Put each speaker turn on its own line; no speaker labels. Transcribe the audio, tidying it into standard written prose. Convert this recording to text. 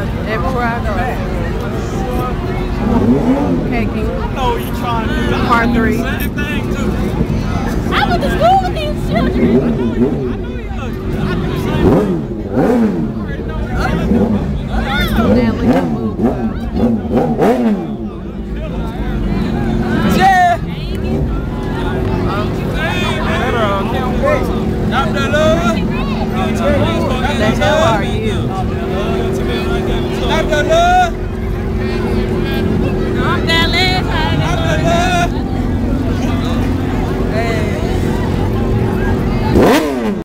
everywhere I go. Caking. Part 3.
I went to school with these children.
Stanley can move.
The hell are you?